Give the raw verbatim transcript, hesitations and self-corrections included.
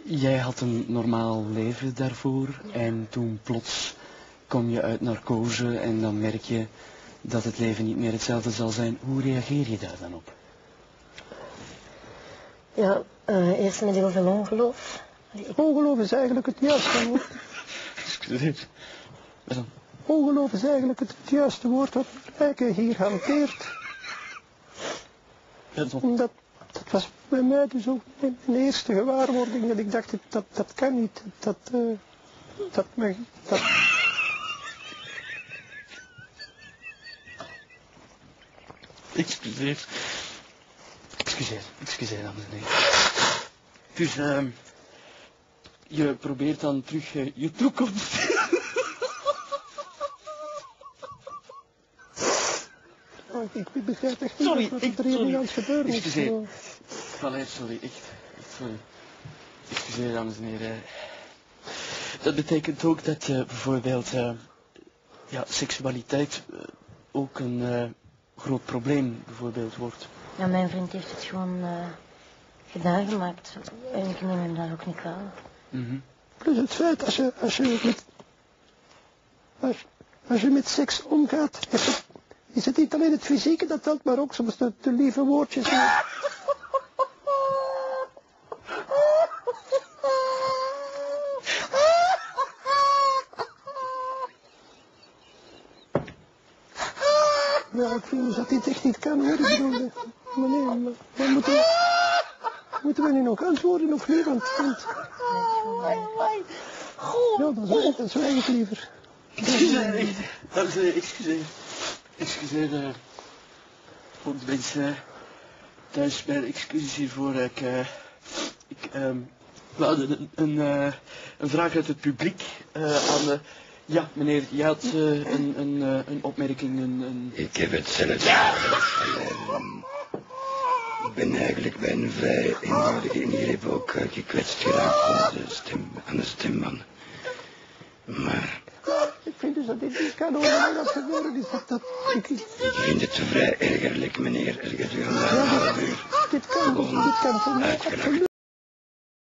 jij had een normaal leven daarvoor en toen plots kom je uit narcose en dan merk je dat het leven niet meer hetzelfde zal zijn. Hoe reageer je daar dan op? Ja, uh, eerst met heel veel ongeloof. Ongeloof is eigenlijk het juiste woord. Excuseer. Wat dan? Ongeloof is eigenlijk het, het juiste woord wat Rijke hier hanteert. Ja, dat... dat, dat was bij mij dus ook mijn eerste gewaarwording. Dat ik dacht, dat, dat kan niet. Dat, uh, dat, me, dat... Excuseer. Excuseer, excuseer, dames en heren. Dus, uh, je probeert dan terug uh, je toekomst... Oh, ik begrijp echt niet sorry, wat ik, er hier sorry. aan het gebeuren is. Excuseer. Allee, sorry, echt, echt sorry. Excuseer, dames en heren. Dat betekent ook dat uh, bijvoorbeeld uh, ja, seksualiteit uh, ook een uh, groot probleem bijvoorbeeld wordt. Ja, mijn vriend heeft het gewoon uh, gedaan gemaakt. En ik neem hem daar ook niet kwalijk. Mm-hmm. Plus het feit, als je, als je, met, als, als je met seks omgaat, is het, is het niet alleen het fysieke dat telt, maar ook soms de, de lieve woordjes. En... Ja, ik vind dus dat dit echt niet kan hoor. Ik bedoel, maar nee, maar, maar moeten, we, moeten we nu nog antwoorden of niet? Want, want... Ja, dan zwijg, dan zwijg ik liever. Excuseer, dames en heren, excuseer. Excuseer uh, voor de mensen thuis bij de excuses hiervoor. Ik, uh, ik um, we hadden een, een, uh, een vraag uit het publiek uh, aan de... Ja, meneer, je had uh, een, een, uh, een opmerking, een, een... Ik heb hetzelfde. Um, ik ben eigenlijk bij een vrij eenvoudige ingreep ook uh, gekwetst geraakt aan de stem, aan de stembanden. Maar... Ik vind dus dat dit niet kan over dat gebeuren is. Dat, dat, ik, ik vind het vrij ergerlijk, meneer, er gedurende een half uur. Dit kan, dit kan voor mij absoluut.